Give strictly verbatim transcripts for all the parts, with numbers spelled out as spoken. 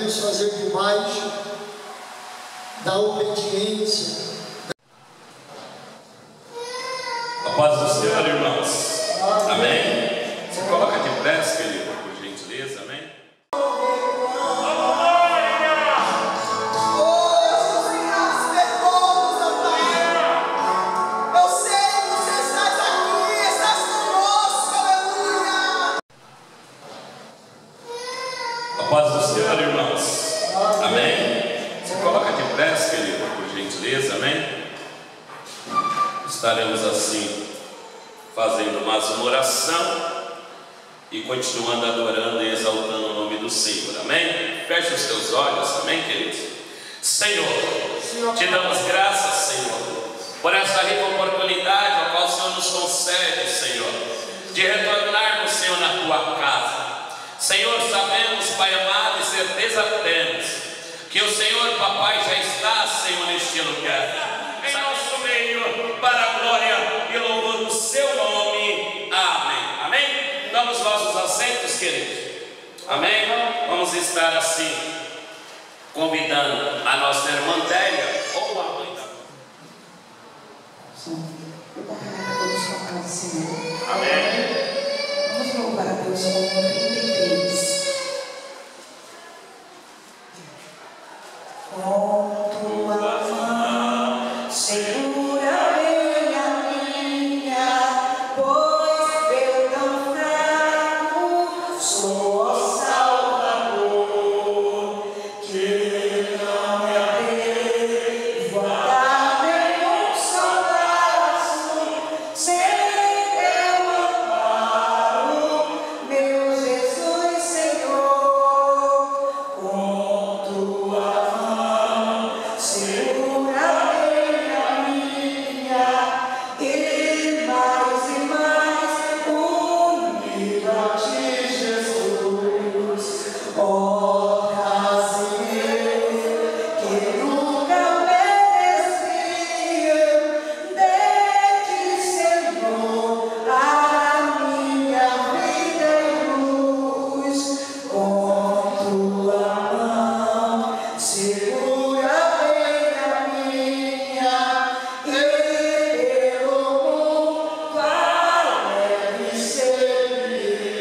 devemos fazer debaixo da obediência. A paz do Senhor, irmãos. Amém. Amém. Se coloca de pé, querido, por gentileza. Amém. A paz do Senhor, irmãos. Amém. Se coloca de pé, querido, por gentileza. Amém. Estaremos assim, fazendo mais uma oração e continuando adorando e exaltando o nome do Senhor. Amém? Feche os teus olhos. Amém, queridos? Senhor, te damos graças, Senhor, por esta rica oportunidade a qual o Senhor nos concede, Senhor, de retornarmos, Senhor, na tua casa. Senhor, sabemos, Pai amado, e certeza temos que o Senhor, Papai, já está, Senhor, neste lugar, em nosso meio, para a glória e louvor do seu nome. Amém. Amém? Damos nossos assentos, queridos. Amém? Vamos estar assim, convidando a nossa irmã Délia ou a mãe da Amém. Vamos louvar a Deus com trinta e três. Com tua mão segura bem a minha, pois eu tão fraco sou, ó Salvador, que não me atrevo a dar nenhum só passo sem teu amparo, meu Jesus, Senhor. Com tua mão segura bem a minha, e mais e mais unido a ti, Jesus. Ó, prazer que nunca merecia, de-te, Senhor, a minha vida e luz. Com tua mão segura bem a minha, e pelo mundo aleve seguir,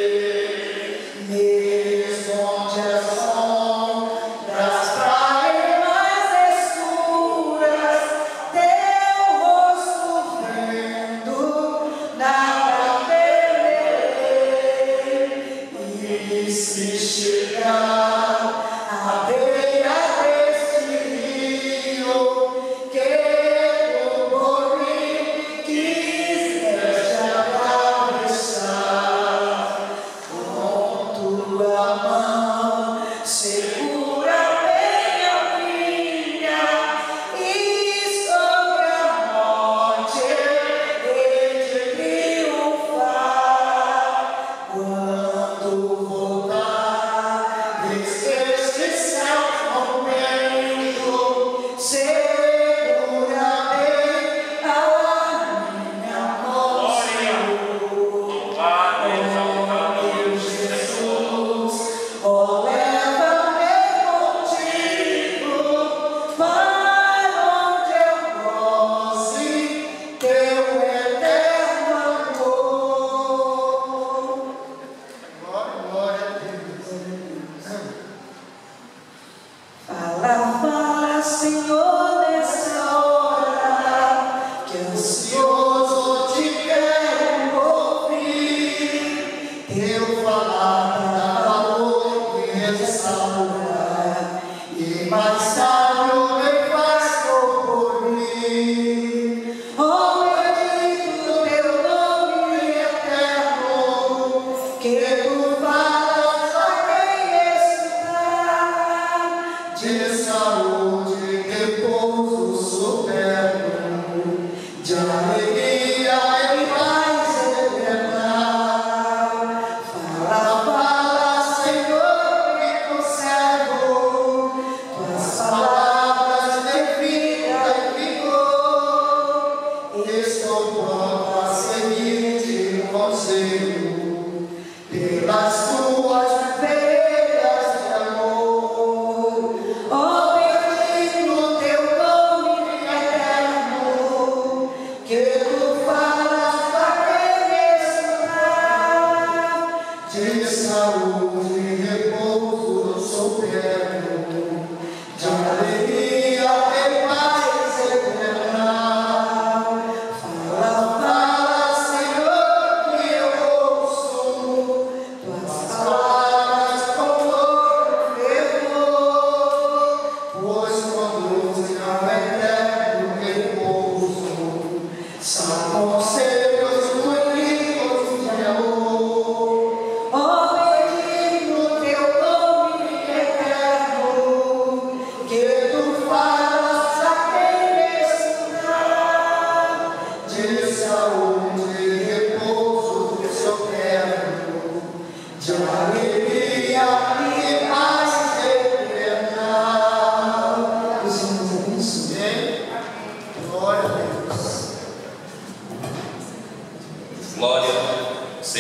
mesmo onde as sombras traem mais escuras, teu rosto vendo, nada temerei. E se chegar à beira deste rio, que tu por mim quiseste atravessar, com tua mão segura bem a minha, e sobre a morte hei de triunfar. Quando voltar deste céu momento, segura bem a minha mão, Senhor. Meu Jesus, ó, leva-me contigo para onde eu goze teu eterno amor. Glória, glória a Deus. Fala, fala, Senhor, nessa hora, que ansioso te quero ouvir. Teu falar dá valor e restaura, e mais tarde o bem faz por mim. Oh, bendito teu nome eterno, que tu falas a quem está, De saúde, repouso soberbo, de alegria e paz eterna. fala, fala, Senhor, me conservo, tuas palavras de vida e vigor. Estou pronto a seguir-te conselho, pelas tuas veredas de amor.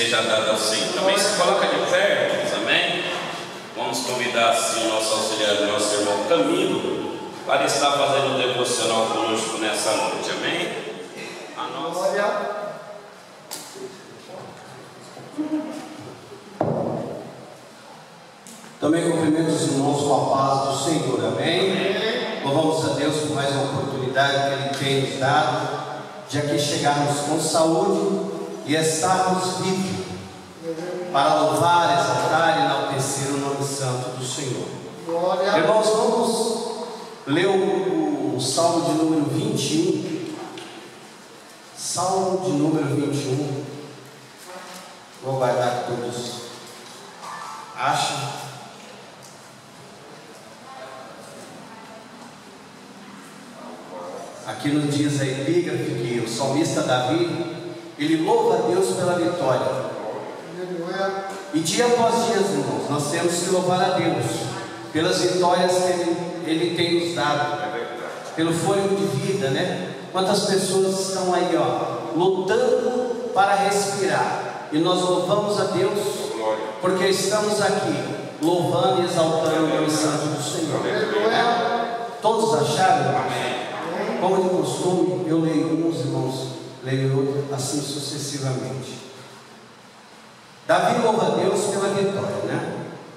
seja dada ao Senhor. Amém? Se coloca de pé, irmãos, amém? Vamos convidar assim o nosso auxiliar, o nosso irmão Camilo, para estar fazendo um devocional conosco nessa noite, amém? A nossa. Glória. Também cumprimento os irmãos com a paz do Senhor, amém? Louvamos a Deus por mais uma oportunidade que Ele tem nos dado, de aqui chegarmos com saúde e estarmos vivos, para louvar, exaltar e enaltecer o nome santo do Senhor. Glória. Irmãos, vamos ler o, o Salmo de número vinte e um. Salmo de número vinte e um. Vou guardar todos. Acha? Aqui nos diz a epígrafe que o salmista Davi, ele louva a Deus pela vitória. Aleluia. E dia após dia, irmãos, nós temos que louvar a Deus pelas vitórias que Ele, ele tem nos dado, pelo fôlego de vida, né? Quantas pessoas estão aí, ó, lutando para respirar, e nós louvamos a Deus porque estamos aqui louvando e exaltando o nome santo do Senhor. Aleluia. Todos acharam? Amém. Como de costume, eu leio uns, irmãos, leio outros, assim sucessivamente. Davi louva a Deus pela vitória, né?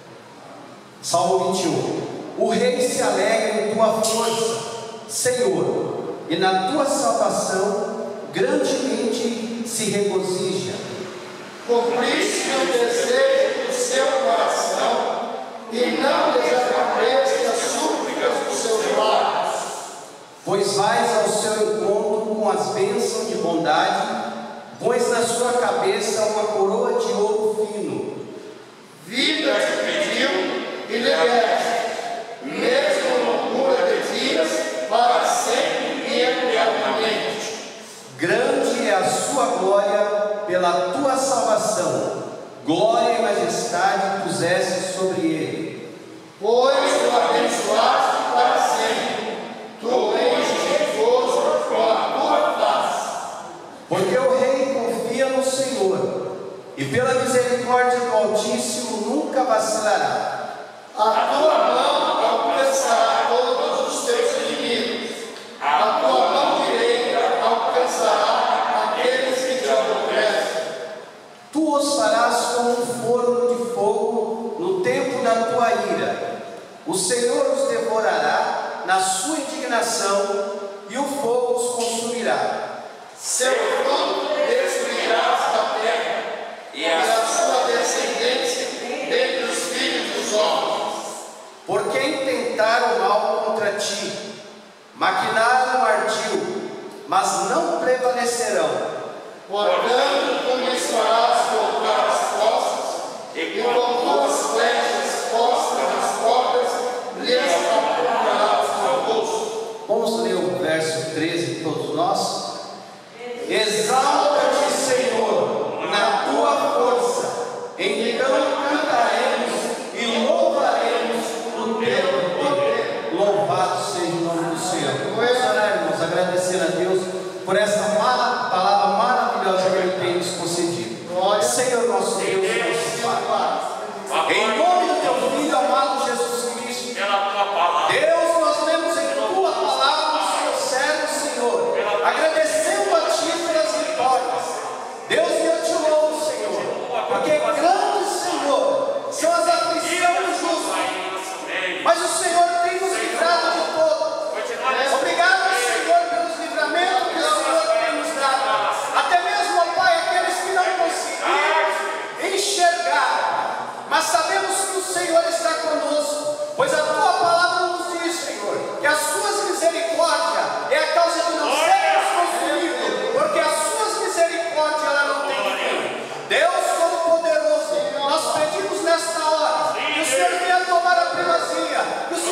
Salmo vinte e um. O rei se alegra em tua força, Senhor, e na tua salvação grandemente se regozija. Cumpriste o desejo do seu coração e não desapareceste as súplicas dos seus lábios. Pois vais ao seu encontro com as bênçãos de bondade, pões na sua cabeça uma coroa de ouro fino. Vida te pediu e lhe deste, mesmo loucura de dias, para sempre e eternamente. Grande é a sua glória pela tua salvação, glória e majestade puseste sobre ele. Pois o abençoaste para sempre, tu enches de gozo com a tua face. Porque o rei confia no Senhor, e pela misericórdia do Altíssimo nunca vacilará. A tua mão alcançará todos os teus inimigos, a tua mão direita alcançará aqueles que te aborrecem. Tu os farás como um forno de fogo no tempo da tua ira. O Senhor os devorará na sua indignação, e o fogo os consumirá. Seu fruto destruirás da terra, e a sua descendência dentre os filhos dos homens. Por quem tentaram mal contra ti, maquinaram ardil, mas não prevalecerão. Portanto, tu lhes farás voltar as costas, e com tuas flechas postas nas portas, lhes apontarás no rosto. Vamos ler o verso treze, todos nós. Exalta-te, Senhor, na tua força, então cantaremos e louvaremos o teu poder. Louvado seja o nome do Senhor. Vamos orar, irmãos, agradecer a Deus por essa palavra maravilhosa que Ele tem nos concedido. Senhor, nosso Deus e nosso Pai, em nome do teu Filho amado Jesus Cristo, Deus, nós lemos em tua palavra o seu servo, Senhor, agradecendo a ti pelas vitórias. Deus, eu te louvo, Senhor, porque grande, Senhor, são as aflições dos justos, mas o Senhor tem nos livrado de todo. Obrigado, Senhor, pelos livramentos que o Senhor tem nos dado, até mesmo, ó Pai, aqueles que não conseguiram enxergar, mas sabemos que o Senhor está conosco, pois a tua palavra nos diz, Senhor, que as suas misericórdias é a causa de não sermos consumidos, porque as suas misericórdias ela não tem fim. Deus Todo-Poderoso, nós pedimos nesta hora que o Senhor venha tomar a primazia, que o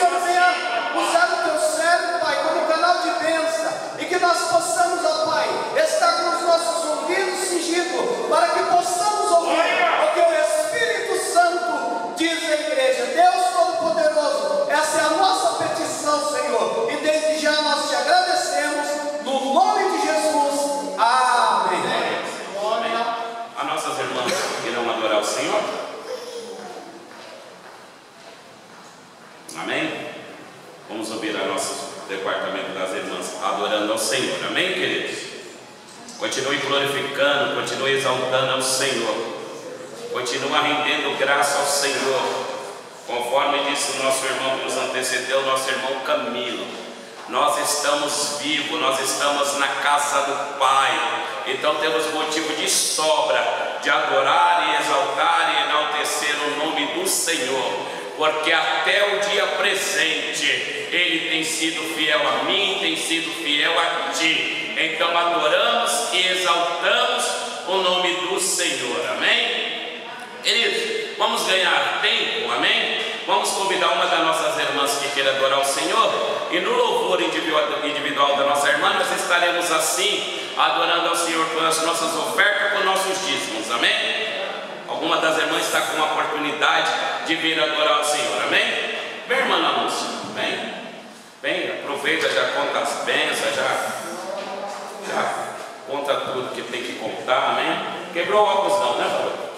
Amém? Vamos ouvir a nosso departamento das irmãs adorando ao Senhor. Amém, queridos? Continue glorificando, continue exaltando ao Senhor. Continua rendendo graça ao Senhor. Conforme disse o nosso irmão que nos antecedeu, nosso irmão Camilo. Nós estamos vivos, nós estamos na casa do Pai. Então temos motivo de sobra de adorar e exaltar e enaltecer o nome do Senhor, porque até o dia presente Ele tem sido fiel a mim, tem sido fiel a ti. Então adoramos e exaltamos o nome do Senhor. Amém? Queridos, vamos ganhar tempo, amém? Vamos convidar uma das nossas irmãs que queira adorar o Senhor, e no louvor individual da nossa irmã nós estaremos assim adorando ao Senhor com as nossas ofertas, com nossos dízimos. Amém? Alguma das irmãs está com a oportunidade de vir adorar ao Senhor. Amém? Vem, irmã Lúcia, vem, vem, aproveita, já conta as bênçãos, já, já conta tudo que tem que contar. Amém? Quebrou o óculos não, né, Flor?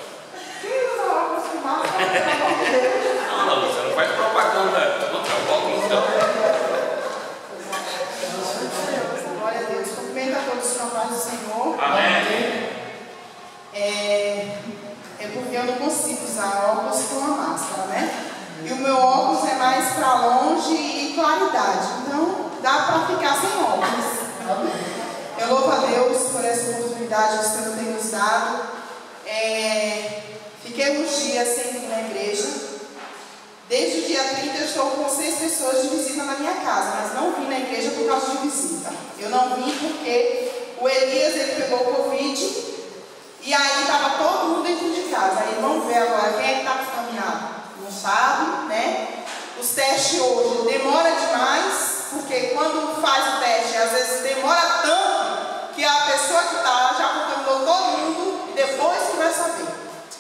Não, não, você não faz propaganda contra o óculos, então. Glória a Deus. Cumprimento a todos com a paz do Senhor. Amém. É, é porque eu não consigo usar óculos com a máscara, né? E o meu óculos é mais para longe e claridade. Então, dá para ficar sem óculos. Eu louvo a Deus por essa oportunidade que o Senhor tem nos dado. É, fiquei uns dias sem ir na igreja. Desde o dia trinta eu estou com seis pessoas de visita na minha casa, mas não vim na igreja por causa de visita. Eu não vim porque o Elias ele pegou o Covid e aí estava todo mundo dentro de casa. Aí vamos ver agora quem é que está contaminado. Não sabe, né? Os testes hoje demora demais, porque quando faz o teste, às vezes demora tanto que a pessoa que está já contaminou todo mundo e depois que vai saber.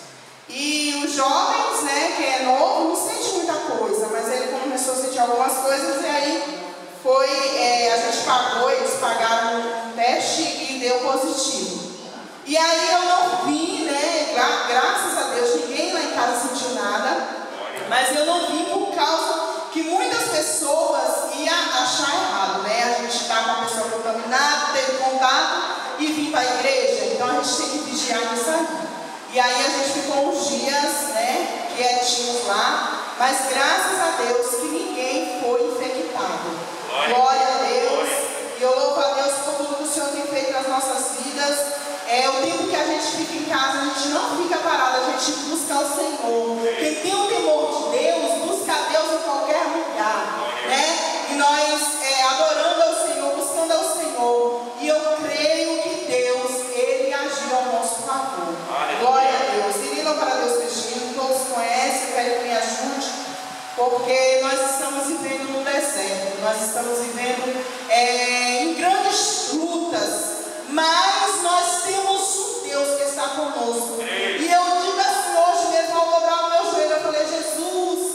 E os jovens, né, que é novo, não sente muita coisa, mas ele começou a sentir algumas coisas e aí foi, é, a gente pagou, eles pagaram um teste e deu positivo. E aí eu não vi, né, gra graças a Deus, ninguém lá em casa sentiu nada, mas eu não vi por causa que muitas pessoas iam achar errado, né, a gente está com a pessoa contaminada, teve contato e vir para a igreja, então a gente tem que vigiar nisso aí. E aí a gente ficou uns dias, né, quietinhos lá, mas graças a Deus que ninguém foi infectado. Glória, Glória a Deus. Glória. E eu louvo a Deus por tudo que o Senhor tem feito nas nossas vidas. É, o tempo que a gente fica em casa, a gente não fica parado, a gente busca o Senhor. Quem tem o temor de Deus, busca a Deus em qualquer lugar, né? E nós é, adorando ao Senhor, buscando ao Senhor. E eu creio que Deus, Ele agiu ao nosso favor. Glória a Deus. Irina para Deus Cristina, todos conhecem, eu quero que me ajude, porque nós estamos vivendo no deserto, nós estamos vivendo é, em grandes lutas, mas nós temos um Deus que está conosco. E eu digo assim, hoje mesmo, ao dobrar o meu joelho, eu falei, Jesus,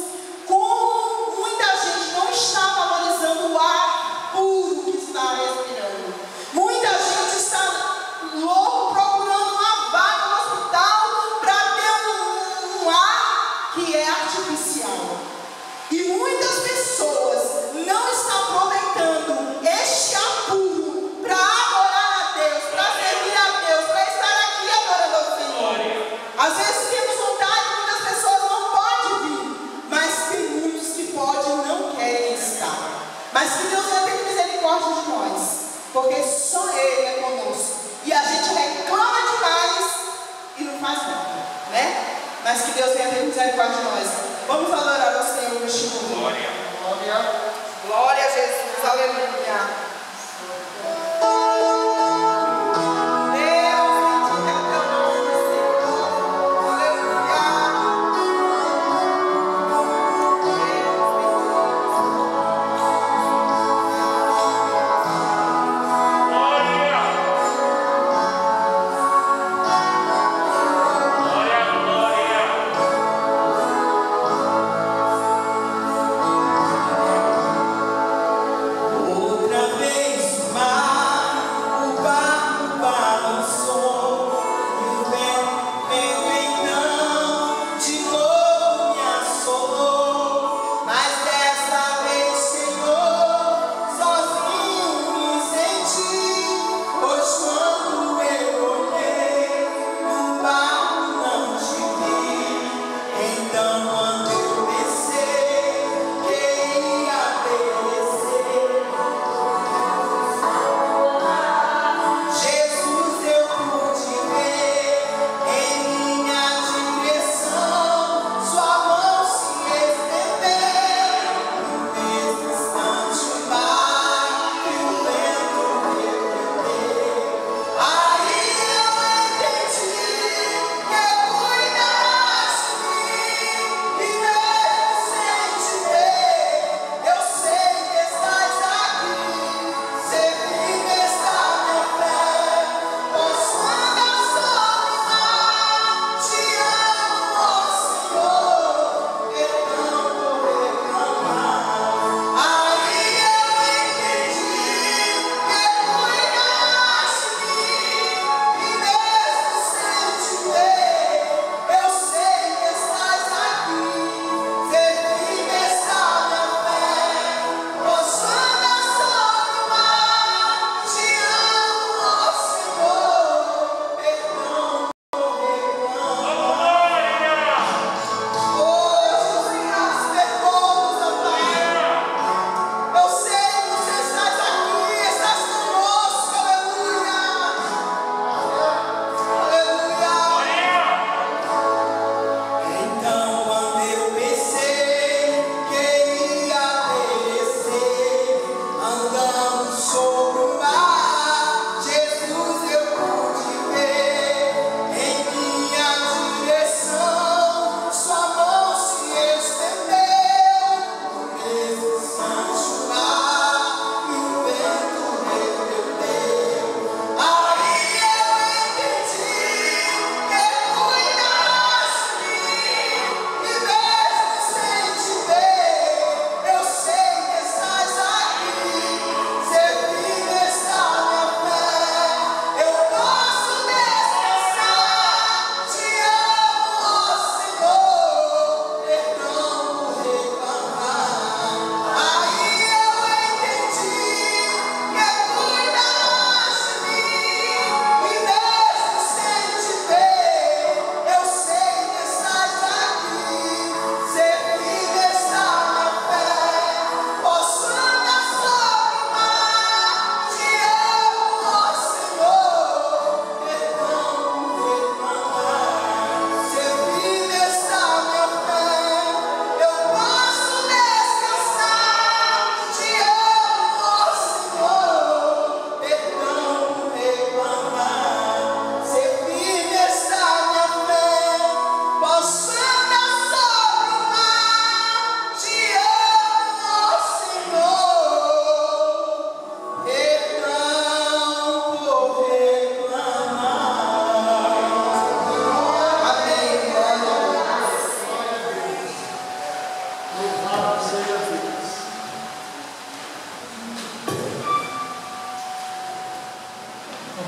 como muita gente não está valorizando o ar puro que está respirando. Muita gente está louco procurando uma vaga no hospital para ter um, um ar que é artificial. E muitas pessoas não estão aproveitando este ar puro para adorar a Deus, para servir a Deus, para estar aqui adorando ao Senhor. Às vezes temos vontade, muitas pessoas não podem vir, mas tem muitos que podem e não querem estar. Mas que Deus vai ter misericórdia de nós, porque só Ele é conosco. E a gente reclama demais e não faz nada, né? Mas que Deus venha ter misericórdia de nós. Vamos adorar ao Senhor neste momento. Glória. Glória. Glória a Jesus. Aleluia. Outra vez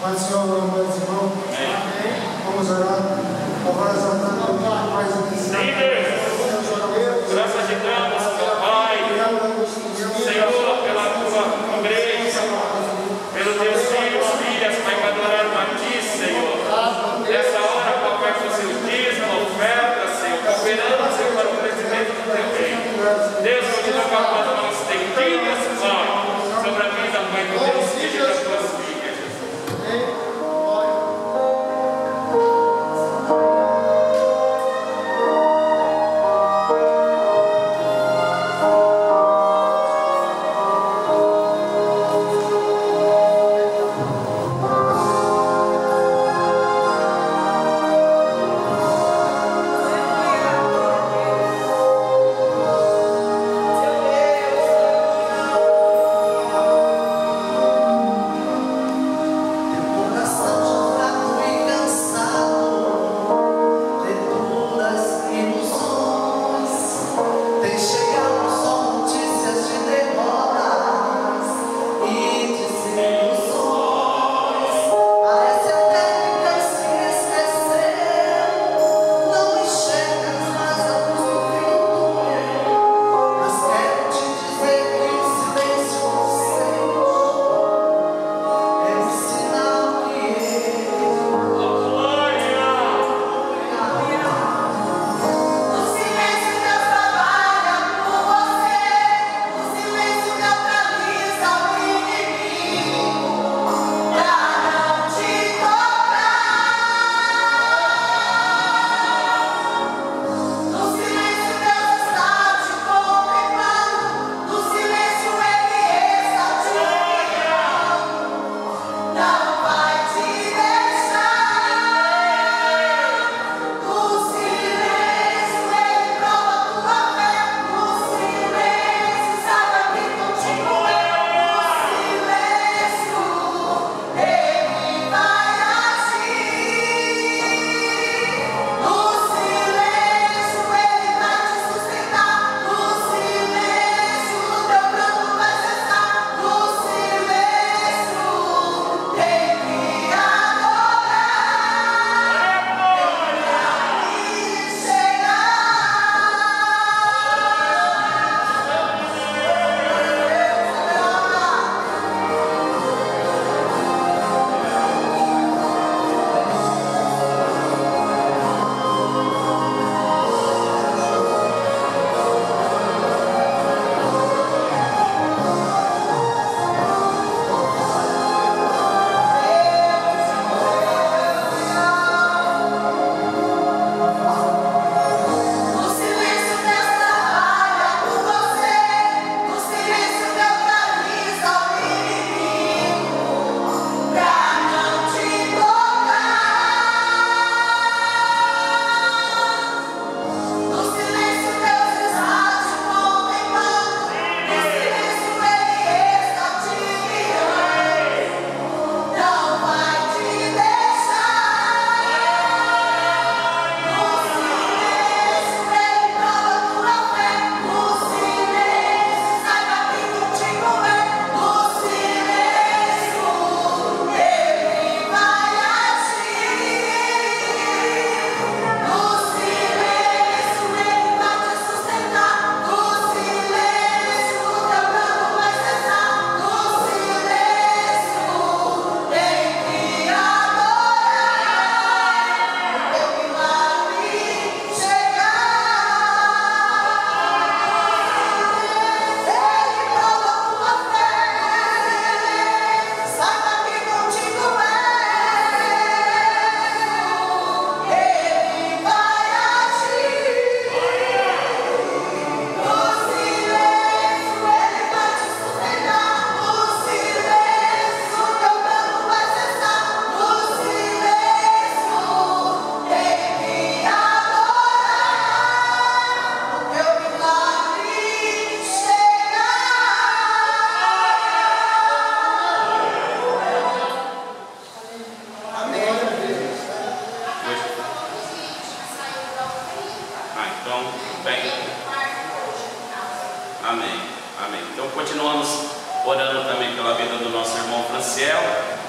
Pai do Senhor, meu irmão, irmão. Vamos orar. Agora exaltando a tua paz aqui. Sim, Deus. Graças te damos, meu Pai. Senhor, pela tua igreja, pelos teus filhos, filhas, Pai, que adoraram a ti, Senhor. Nessa hora, Papai, com o seu dízimo, oferta, Senhor, cooperando, Senhor, para o crescimento do teu reino. Deus, eu te tocar com as mãos estendidas, Pai, sobre a vida, Pai, do Deus, filho das tuas filhas, Jesus.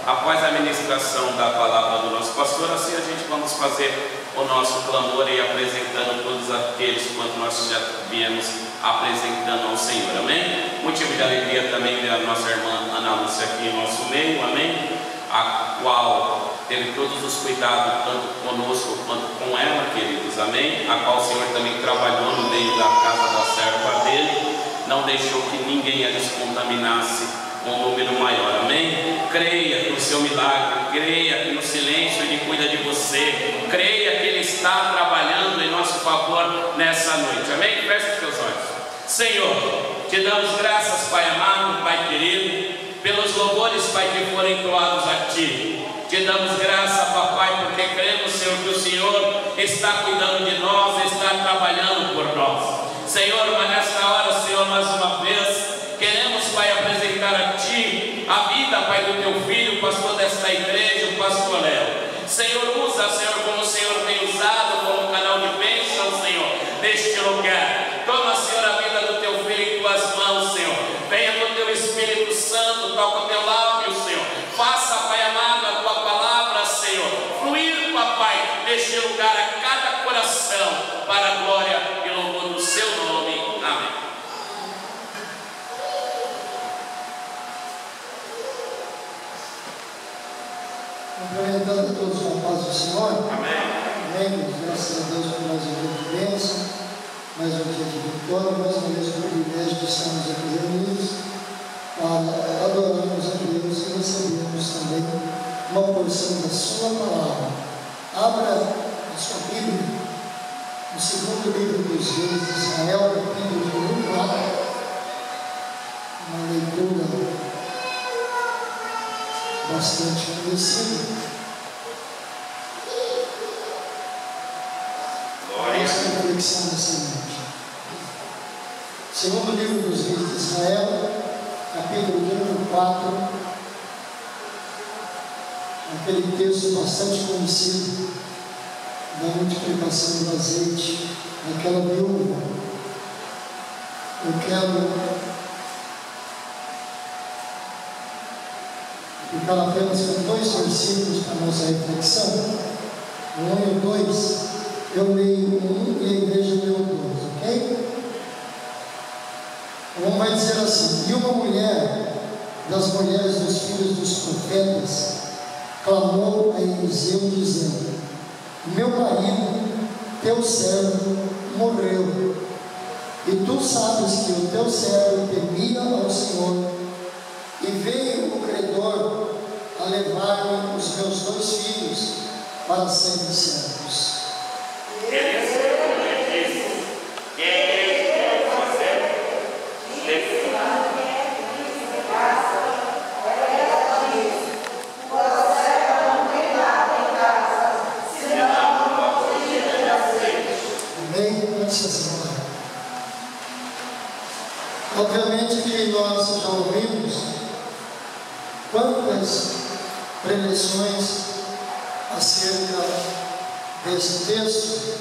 após a ministração da palavra do nosso pastor, assim a gente vamos fazer o nosso clamor e apresentando todos aqueles quanto nós já viemos apresentando ao Senhor, amém? Motivo de alegria também ver a nossa irmã Ana Lúcia aqui em nosso meio, amém? A qual teve todos os cuidados, tanto conosco quanto com ela, queridos, amém? A qual o Senhor também trabalhou no meio da casa da serva dele, não deixou que ninguém a descontaminasse com um número maior, amém? Creia no seu milagre, creia que no silêncio Ele cuida de você, creia que Ele está trabalhando em nosso favor nessa noite, amém? Feche os teus olhos. Senhor, te damos graças, Pai amado, Pai querido, pelos louvores, Pai, que foram entoados a Ti. Te damos graça, Papai, porque cremos, Senhor, que o Senhor está cuidando de nós, está trabalhando por nós. Senhor, mas nesta hora, Senhor, mais uma vez, queremos, Pai, apresentar a Ti a vida, Pai, do Teu Filho, pastor desta igreja, o pastor Léo. Senhor, usa, Senhor, como o Senhor tem usado, como canal de bênção, Senhor, neste lugar. Toma, Senhor, a vida do Teu Filho em Tuas mãos, Senhor. Venha com o Teu Espírito Santo, toca o Teu lábio, Senhor. Faça, Pai amado, a Tua palavra, Senhor, fluir, Papai, neste lugar a cada coração, para a glória e louvor do Seu nome. Amém. Cumprimentando a todos com a paz do Senhor. Amém. Amém. Graças a Deus por mais um dia de bênção, mais um dia de vitória, mais uma vez o privilégio de estarmos aqui reunidos para adorarmos a Deus e recebermos também uma porção da Sua palavra. Abra a sua Bíblia no segundo livro dos Reis de Israel, capítulo um, uma leitura bastante conhecida. Nossa reflexão nessa noite. Segundo livro dos Reis de Israel, capítulo número quatro, aquele texto bastante conhecido da multiplicação do azeite daquela viúva. Eu quero ficar apenas com dois versículos para a nossa reflexão. O um e o dois, eu leio um e a igreja lê o dois, ok? O um vai dizer assim: e uma mulher das mulheres dos filhos dos profetas clamou a Eliseu dizendo: meu marido, teu servo, morreu, e tu sabes que o teu servo temia ao Senhor, e veio o credor a levar-me os meus dois filhos para serem servos. Obviamente que nós já ouvimos quantas preleções acerca desse texto,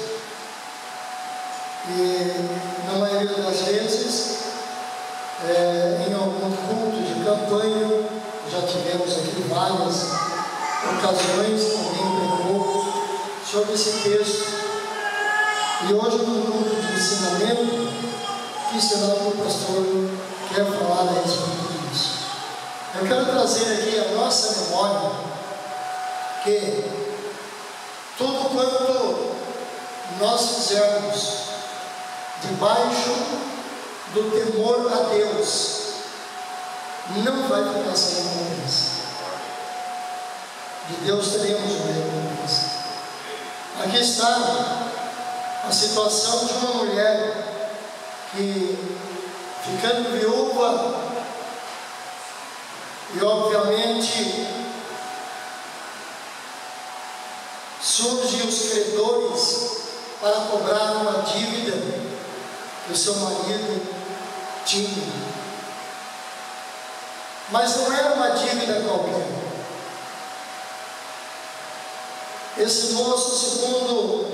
e na maioria das vezes, é, em algum culto de campanha, já tivemos aqui várias ocasiões, alguém pregou sobre esse texto, e hoje no culto de ensinamento, que será que o pastor quer falar a respeito disso. Eu quero trazer aqui a nossa memória que tudo quanto nós fizermos debaixo do temor a Deus não vai ficar sem recompensa. De Deus teremos uma recompensa. Aqui está a situação de uma mulher que, ficando viúva, e obviamente surgem os credores para cobrar uma dívida que o seu marido tinha. Mas não era uma dívida qualquer. Esse moço, segundo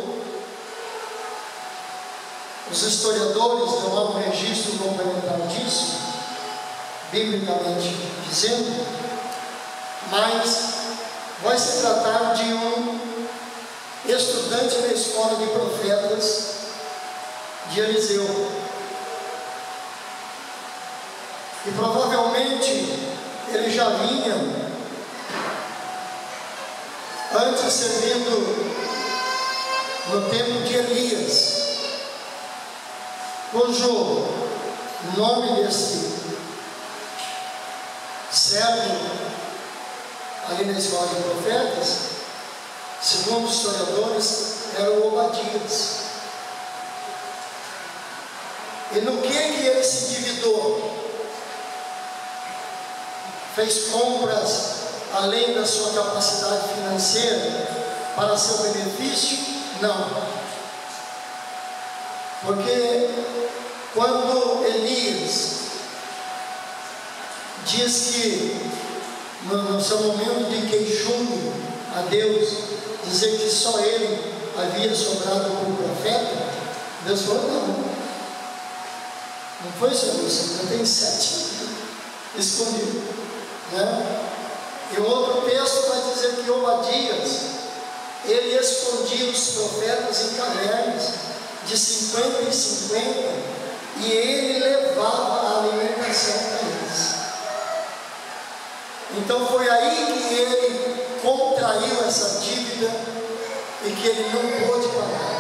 os historiadores, não há um registro complementar disso, biblicamente dizendo, mas vai se tratar de um estudante da escola de profetas de Eliseu. E provavelmente ele já vinha antes servindo no tempo de Elias, cujo nome desse servo ali na escola de profetas, segundo os historiadores, era o Obadias. E no que que ele se endividou? Fez compras além da sua capacidade financeira para seu benefício? Não. Porque quando Elias diz que no seu momento de queixume a Deus, dizer que só ele havia sobrado como profeta, Deus falou: não, não foi só isso, eu tenho sete escondido, né? E o outro texto vai dizer que Obadias, ele escondia os profetas em cavernas de cinquenta em cinquenta, e ele levava a alimentação para eles. Então foi aí que ele contraiu essa dívida e que ele não pôde pagar.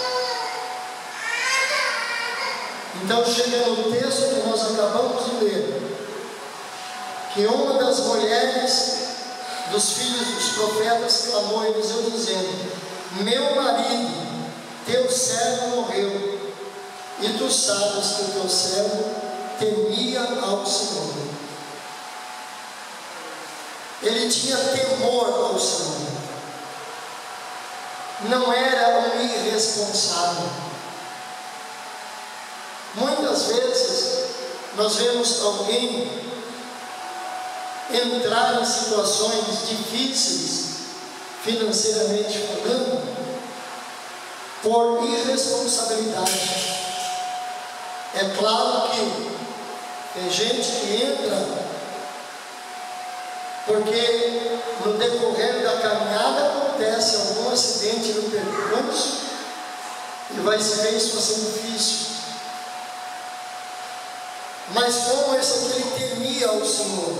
Então chega no texto que nós acabamos de ler, que uma das mulheres dos filhos dos profetas clamou a Eliseu dizendo: meu marido, teu servo morreu, e tu sabes que o teu servo temia ao Senhor. Ele tinha temor ao Senhor, não era um irresponsável. Muitas vezes nós vemos alguém entrar em situações difíceis, financeiramente falando, por irresponsabilidade. É claro que tem gente que entra porque no decorrer da caminhada acontece algum acidente no percurso e vai se ver em situação difícil. Mas como esse aqui ele temia ao Senhor,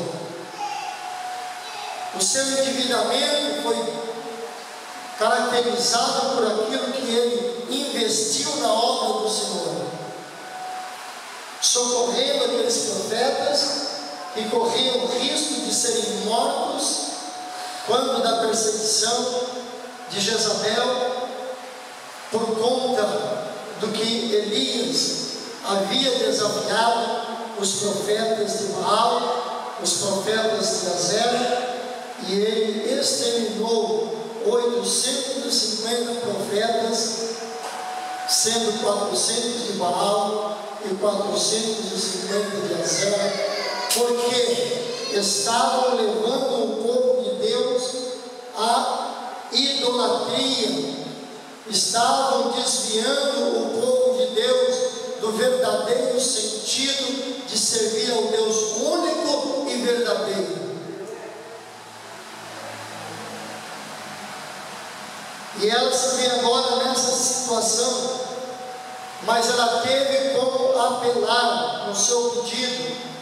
o seu endividamento foi caracterizado por aquilo que ele investiu na obra do Senhor, socorrendo aqueles profetas que corriam o risco de serem mortos quando da perseguição de Jezabel, por conta do que Elias havia desafiado os profetas de Baal, os profetas de Azera, e ele exterminou oitocentos e cinquenta profetas, sendo quatrocentos de Baal e quatrocentos e cinquenta de Azera, porque estavam levando o povo de Deus à idolatria, estavam desviando o povo de Deus do verdadeiro sentido de servir ao Deus único e verdadeiro. E ela se vê agora nessa situação, mas ela teve como apelar no seu pedido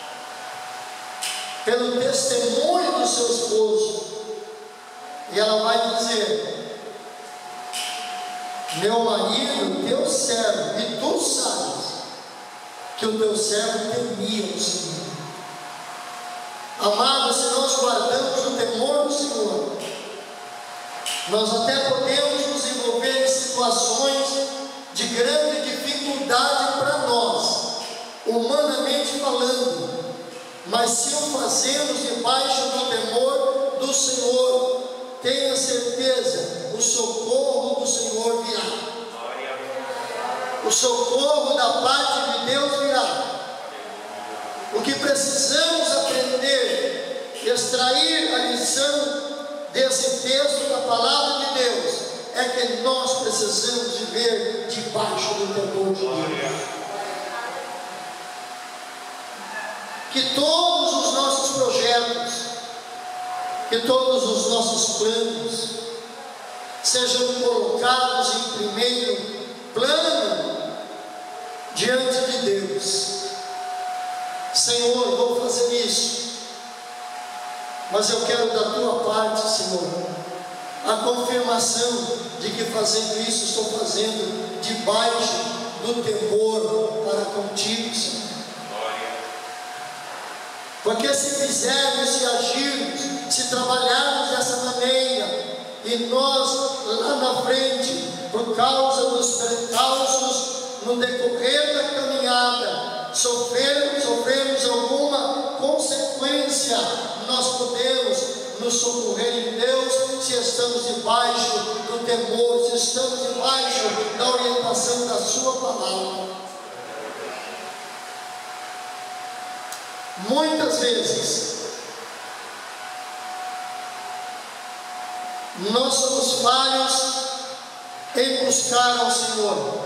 pelo testemunho do seu esposo, e ela vai dizer: meu marido, teu servo, e tu sabes que o teu servo temia o Senhor. Amados, se nós guardamos o temor do Senhor, nós até podemos nos envolver em situações de grande dificuldade para nós, humanamente falando, mas se o fazemos debaixo do temor do Senhor, tenha certeza, o socorro do Senhor virá. O socorro da parte de Deus virá. O que precisamos aprender, extrair a lição desse texto da palavra de Deus, é que nós precisamos viver debaixo do temor de Deus. Que todos os nossos projetos, que todos os nossos planos sejam colocados em primeiro plano diante de Deus. Senhor, vou fazer isso, mas eu quero da tua parte, Senhor, a confirmação de que fazendo isso estou fazendo debaixo do temor para contigo, Senhor. Porque se fizermos, se agirmos, se trabalharmos dessa maneira, e nós lá na frente, por causa dos percalços, no decorrer da caminhada, sofrermos, sofrermos alguma consequência, nós podemos nos socorrer em Deus, se estamos debaixo do temor, se estamos debaixo da orientação da sua palavra. Muitas vezes nós somos falhos em buscar ao Senhor.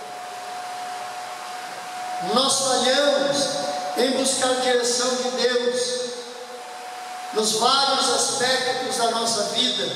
Nós falhamos em buscar a direção de Deus nos vários aspectos da nossa vida,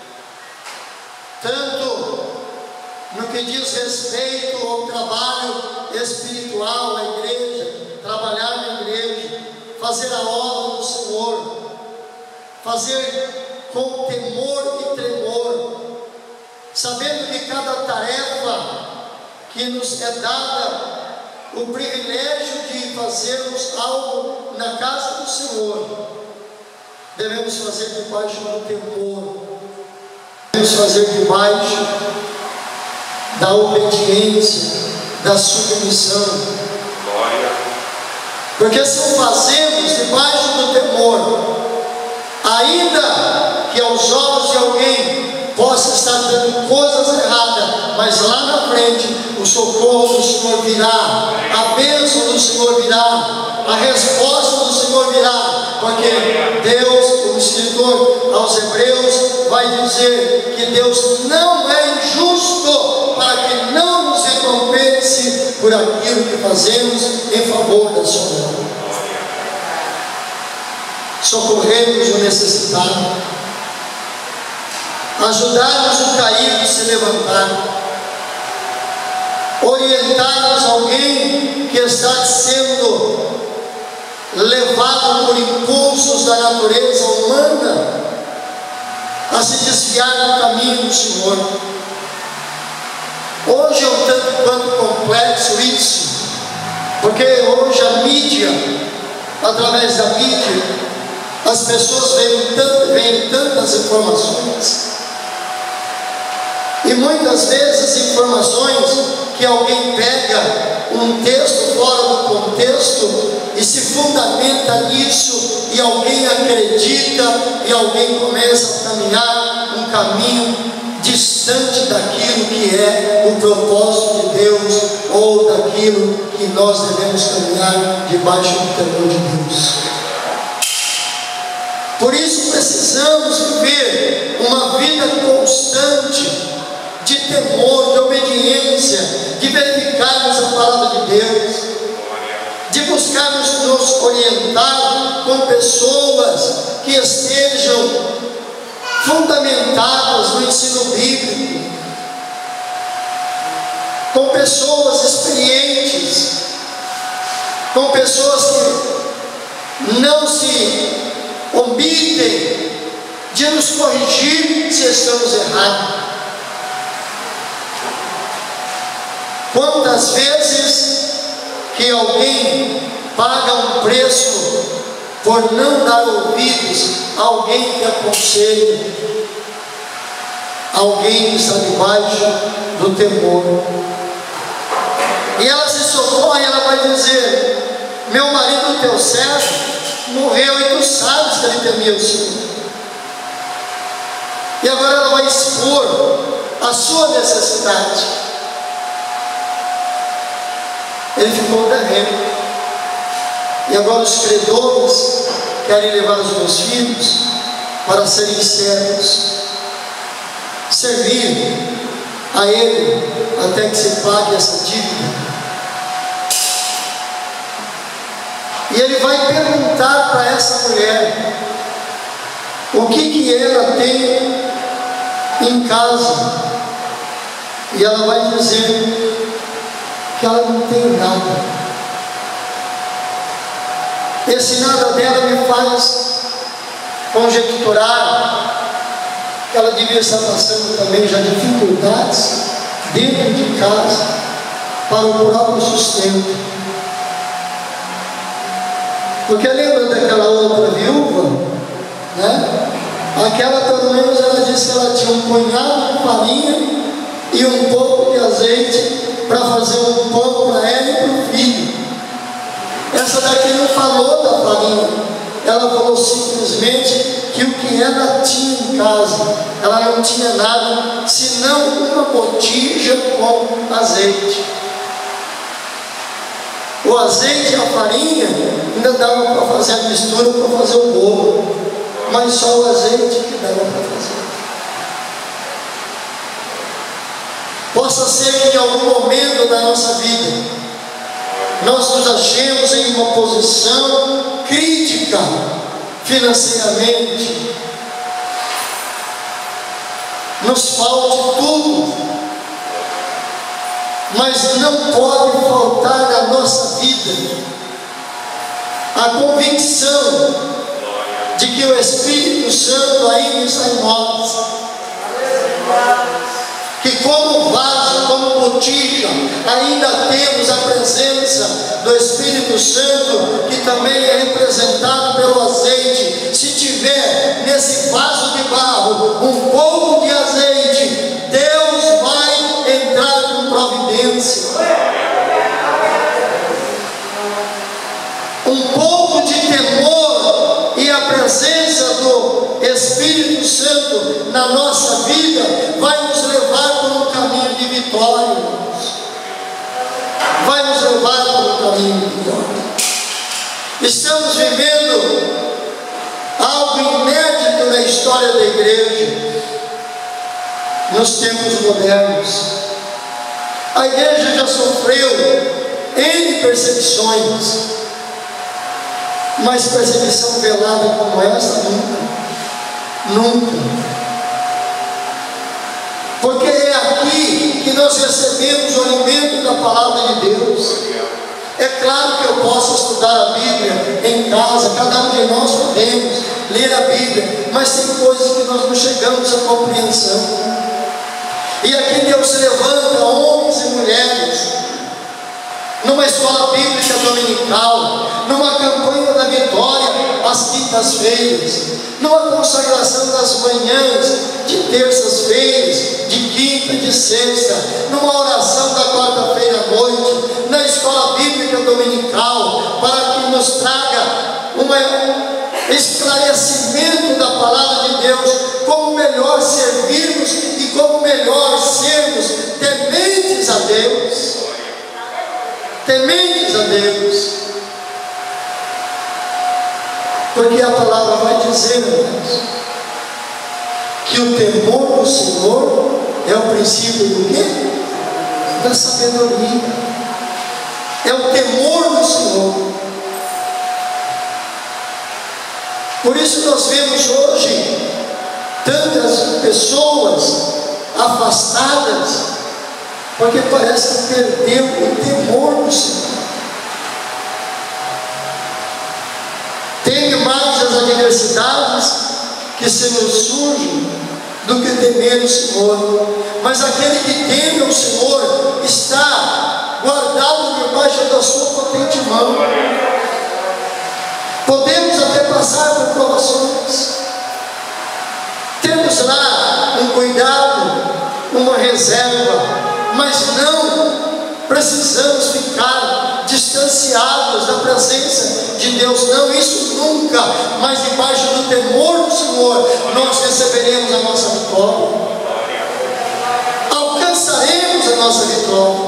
tanto no que diz respeito ao trabalho espiritual, à igreja, trabalhar na igreja, fazer a obra do Senhor, fazer com temor e tremor, sabendo que cada tarefa que nos é dada, o privilégio de fazermos algo na casa do Senhor, devemos fazer debaixo do temor, devemos fazer debaixo da obediência, da submissão. Porque se o fazemos debaixo do temor, ainda que aos olhos de alguém possa estar dando coisas erradas, mas lá na frente o socorro do Senhor virá, a bênção do Senhor virá, a resposta do Senhor virá, porque Deus, o escritor aos Hebreus, vai dizer que Deus não é injusto para que não nos recompense por aquilo que fazemos em favor da sua obra. Socorremos o necessitado, ajudarmos o caído a se levantar, orientarmos alguém que está sendo levado por impulsos da natureza humana a se desviar do caminho do Senhor. Hoje é um tanto quanto complexo isso, porque hoje a mídia, através da mídia, as pessoas veem, tanto, veem tantas informações, e muitas vezes informações que alguém pega um texto fora do contexto e se fundamenta nisso, e alguém acredita, e alguém começa a caminhar um caminho distante daquilo que é o propósito de Deus, ou daquilo que nós devemos caminhar debaixo do temor de Deus. Por isso precisamos viver uma vida constante de temor, de obediência, de verificarmos a palavra de Deus, de buscarmos nos orientar com pessoas que estejam fundamentadas no ensino bíblico, com pessoas experientes, com pessoas que não se omitem de nos corrigir se estamos errados. Quantas vezes que alguém paga um preço por não dar ouvidos a alguém que aconselha, alguém que está debaixo do temor, e ela se socorre, ela vai dizer: meu marido, teu servo, morreu e tu sabes que ele temia o Senhor. E agora ela vai expor a sua necessidade. Ele ficou devendo, e agora os credores querem levar os meus filhos para serem servos, servir a ele até que se pague essa dívida. E ele vai perguntar para essa mulher: o que que ela tem em casa, e ela vai dizer que ela não tem nada. Esse nada dela me faz conjecturar que ela devia estar passando também já dificuldades dentro de casa para o próprio sustento. Porque lembra daquela outra viúva, né? Aquela, pelo menos, ela disse que ela tinha um punhado de farinha e um pouco de azeite para fazer um pão para ela e para o filho. Essa daqui não falou da farinha, ela falou simplesmente que o que ela tinha em casa, ela não tinha nada senão uma botija com azeite. O azeite e a farinha ainda dava para fazer a mistura, para fazer o bolo, mas só o azeite que dava para fazer. Possa ser que em algum momento da nossa vida nós nos achemos em uma posição crítica financeiramente, nos falte tudo, mas não pode faltar na nossa vida a convicção de que o Espírito Santo ainda está em nós, que como vaso, como botija, ainda temos a presença do Espírito Santo, que também é representado pelo azeite. Se tiver nesse vaso de barro um pouco de azeite, Deus vai entrar com providência. Um pouco de temor e a presença do Espírito Santo na nossa vida vai nos levar por um caminho de vitória, vai nos levar por um caminho de vitória. Estamos vivendo algo inédito na história da igreja, nos tempos modernos. A igreja já sofreu N perseguições, mas perseguição velada como essa, nunca. Nunca. Porque é aqui que nós recebemos o alimento da palavra de Deus. É claro que eu posso estudar a Bíblia em casa, cada um de nós podemos ler a Bíblia, mas tem coisas que nós não chegamos à compreensão. E aqui Deus levanta homens e mulheres numa escola bíblica dominical, numa campanha da vitória às quintas-feiras, numa consagração das manhãs, de terças-feiras, de quinta, de sexta, numa oração da quarta-feira à noite, na escola bíblica dominical, para que nos traga um esclarecimento da palavra de Deus, como melhor servirmos e como melhor sermos tementes a Deus. Tementes a Deus, porque a palavra vai dizer, irmãos, que o temor do Senhor é o princípio do quê? Da sabedoria. É o temor do Senhor. Por isso nós vemos hoje tantas pessoas afastadas, porque parece que perdeu o temor do Senhor. Teme mais as adversidades que se nos surgem do que temer o Senhor. Mas aquele que teme o Senhor está guardado debaixo da sua potente mão. Podemos até passar por provações. Temos lá um cuidado, uma reserva, mas não precisamos ficar distanciados da presença de Deus, não, isso nunca, mas debaixo do temor do Senhor nós receberemos a nossa vitória, alcançaremos a nossa vitória,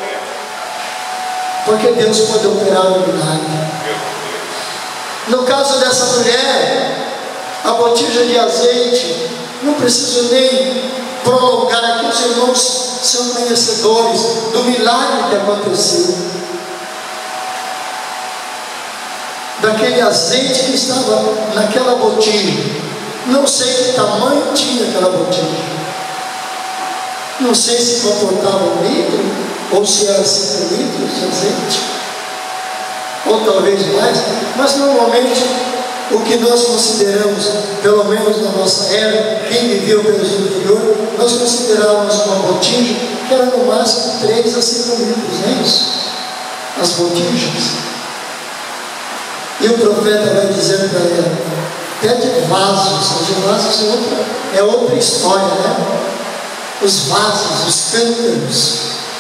porque Deus pode operar um milagre. No caso dessa mulher, a botija de azeite, não preciso nem prolongar aqui, os irmãos são conhecedores do milagre que aconteceu, daquele azeite que estava naquela botija. Não sei que tamanho tinha aquela botija. Não sei se comportava um litro, ou se era cinco litros de azeite, ou talvez mais, mas normalmente o que nós consideramos, pelo menos na nossa era, quem viveu pelo interior, nós considerávamos uma botija que era no máximo três a cinco litros, não é isso? As botijas. E o profeta vai dizer para ela: pede vasos. Os vasos é outra, é outra história, né? Os vasos, os cântaros,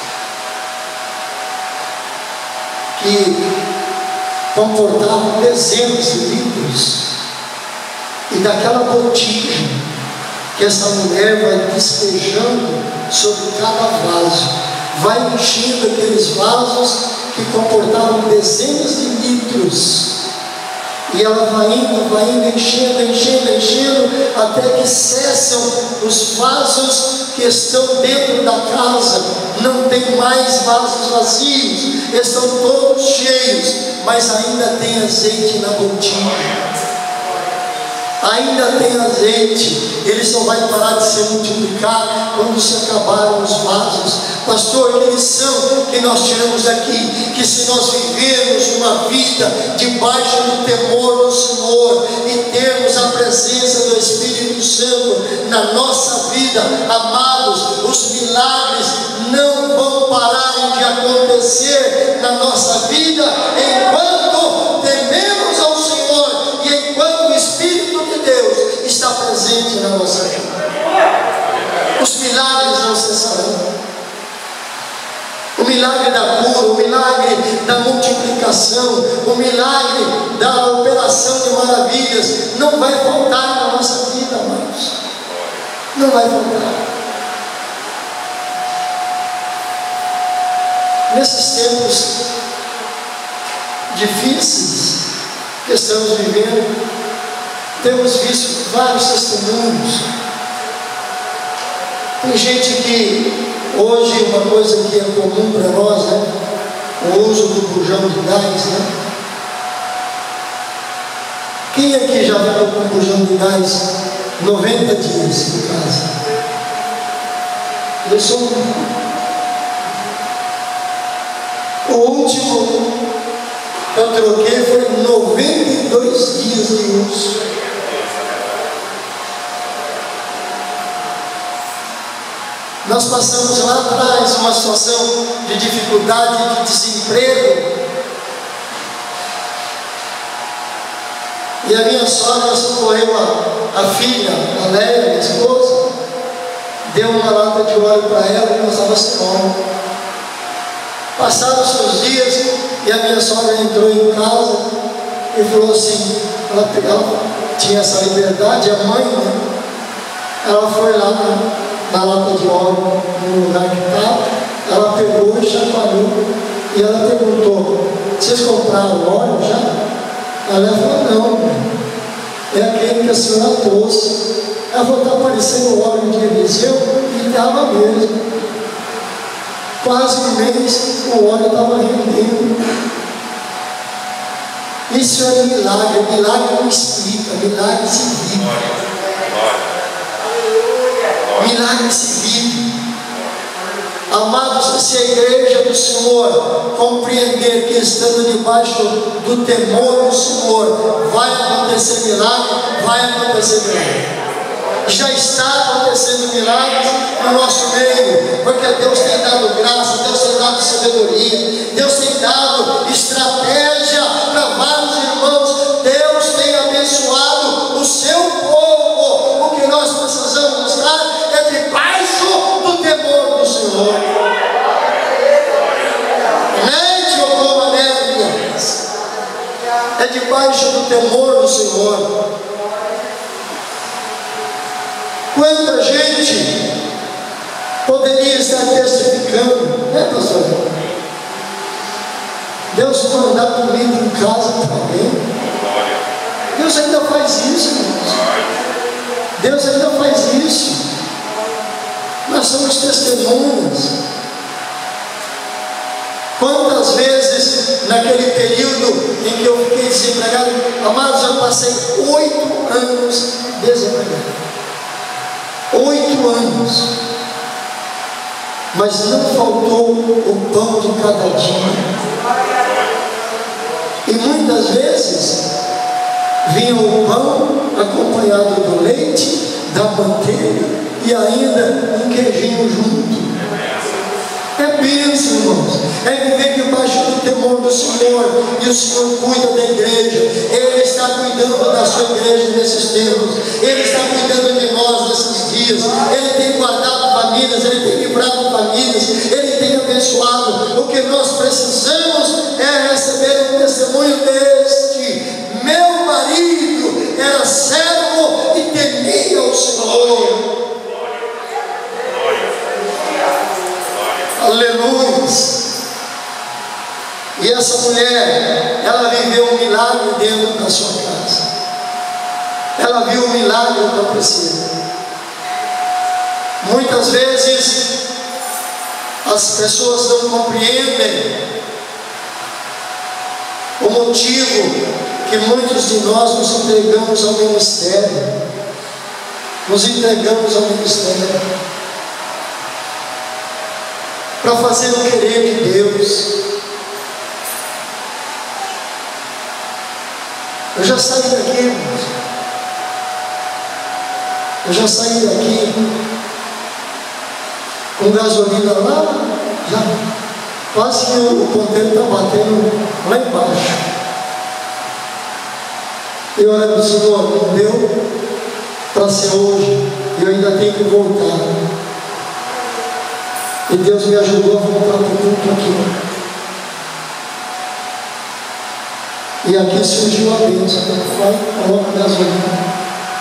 que comportavam dezenas de litros, e daquela botija que essa mulher vai despejando sobre cada vaso, vai enchendo aqueles vasos que comportavam dezenas de litros, e ela vai indo, vai indo, enchendo, enchendo, enchendo, até que cessam os vasos que estão dentro da casa. Não tem mais vasos vazios, estão todos cheios, mas ainda tem azeite na botija. Ainda tem azeite. Ele só vai parar de se multiplicar quando se acabaram os vasos. Pastor, que lição que nós tiramos daqui? Que se nós vivermos uma vida debaixo do temor do Senhor e termos a presença do Espírito Santo na nossa vida, amados, os milagres não vão parar de acontecer na nossa vida enquanto tememos ao Senhor e enquanto o Espírito de Deus está presente na nossa vida. Os milagres não cessarão. O milagre da cura, o milagre da multiplicação, o milagre da operação de maravilhas não vai faltar na nossa vida, amados. Não vai faltar. Nesses tempos difíceis que estamos vivendo, temos visto vários testemunhos. Tem gente que hoje, uma coisa que é comum para nós, né? O uso do bujão de gás, né? Quem aqui já ficou com bujão de gás noventa dias em casa? Eu sou um. O último que eu troquei foi noventa e dois dias de uso. Nós passamos lá atrás uma situação de dificuldade, de desemprego. E a minha sogra socorreu a, a filha, a Lélia, minha esposa, deu uma lata de óleo para ela e nós estávamos sem óleo. Passaram-se os dias e a minha sogra entrou em casa e falou assim, ela, ela tinha essa liberdade, a mãe, né? Ela foi lá na na lata de óleo, no lugar que estava, ela pegou e chacoalhou, e ela perguntou: vocês compraram óleo já? Ela falou: não, é aquele que a senhora trouxe. Ela falou: está parecendo o óleo de Eliseu, e estava mesmo. Quase um mês o óleo estava rendendo. Isso é milagre, milagre não explica, milagre se vive. Milagre se vive. Amados, se a igreja do Senhor compreender que estando debaixo do temor do Senhor vai acontecer milagre, vai acontecer milagre. Já está acontecendo milagres no nosso meio, porque Deus tem dado graça, Deus tem dado sabedoria, Deus tem dado estratégia para vários irmãos. Deus tem abençoado o seu povo. O que nós precisamos estar é debaixo do temor do Senhor. É debaixo do temor do Senhor. Quanta gente poderia estar testificando, né, pastor? Deus mandar comida em casa para alguém. Deus ainda faz isso, irmãos. Deus ainda faz isso. Nós somos testemunhas. Quantas vezes naquele período em que eu fiquei desempregado, amados, eu passei oito anos desempregado. Oito anos. Mas não faltou o pão de cada dia. E muitas vezes vinha o pão acompanhado do leite, da manteiga e ainda um queijinho junto. É bênção, irmãos. É viver debaixo do temor do Senhor. E o Senhor cuida da igreja. Ele está cuidando da sua igreja nesses tempos. Ele está cuidando de nós nesses dias. Ele tem guardado famílias. Ele tem livrado famílias. Ele tem abençoado. O que nós precisamos é receber um testemunho deste. Meu marido era servo e temia o Senhor. Aleluia. E essa mulher, ela viveu um milagre dentro da sua casa. Ela viu o milagre acontecer. Muitas vezes as pessoas não compreendem o motivo que muitos de nós nos entregamos ao ministério. Nos entregamos ao ministério para fazer o querer de Deus. Eu já saí daqui, irmãos. Eu já saí daqui com gasolina lá, já quase que o ponteiro está batendo lá embaixo. Eu olho para o Senhor, não deu para ser hoje, eu ainda tenho que voltar. E Deus me ajudou a voltar para o culto aqui. E aqui surgiu a bênção. Vai, coloca a gasolina.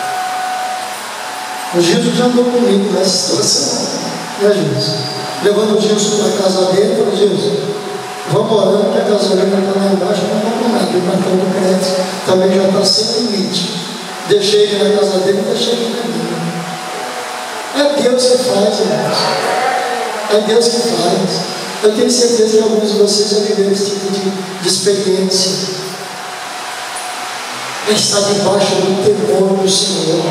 O Gilson já andou comigo nessa situação. Né, Gilson? Levando o Gilson para a casa dele, falou: Gilson, vamos orando que a gasolina está lá embaixo, não vou com nada. O cartão do crédito também já está sem limite. Deixei ele na casa dele, deixei ele comigo. É Deus que faz, irmãos. É Deus que faz. Eu tenho certeza que alguns de vocês já viveram esse tipo de, de experiência. É estar debaixo do temor do Senhor.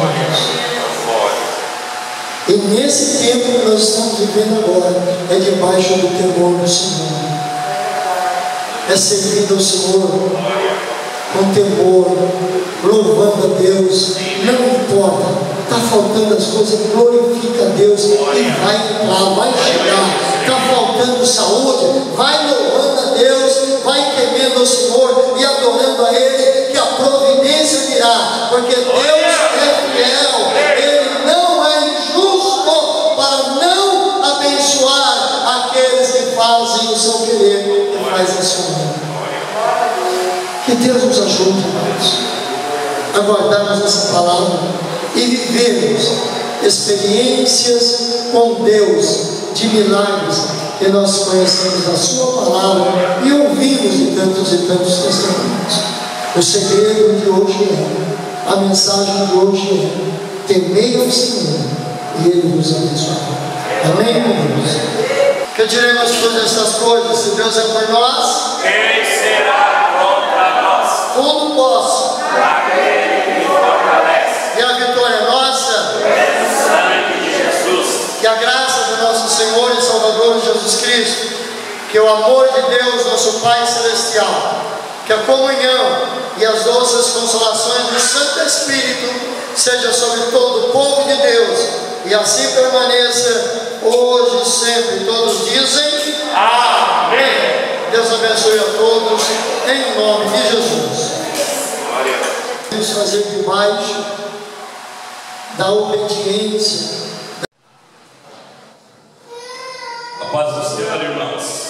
E nesse tempo que nós estamos vivendo agora, é debaixo do temor do Senhor. É servindo ao Senhor com temor, louvando a Deus. Não importa, está faltando as coisas, glorifica a Deus e vai entrar, vai chegar. Está faltando saúde, vai louvando a Deus, vai temendo o Senhor e adorando a Ele, que a providência virá, porque Deus é fiel. Ele não é injusto para não abençoar aqueles que fazem o seu querer e fazem a sua mão. Que Deus nos ajude, irmãos, a guardarmos essa palavra e vivermos experiências com Deus de milagres que nós conhecemos da sua palavra e ouvimos de tantos e tantos testemunhos. O segredo de hoje é, a mensagem de hoje é: temei ao Senhor e Ele vos abençoará. Amém, irmãos? Que diremos todas estas coisas? Se Deus é por nós, quem será contra nós? tudo posso Aquele que me fortalece. e a vitória é nossa. Pelo sangue de Jesus. Que a graça do nosso Senhor e Salvador Jesus Cristo, que o amor de Deus, nosso Pai Celestial, que a comunhão e as doces consolações do Santo Espírito seja sobre todo o povo de Deus, e assim permaneça hoje e sempre. Todos dizem amém. Deus abençoe a todos, em nome de Jesus. Vamos fazer debaixo da obediência. A paz do Senhor, irmãos.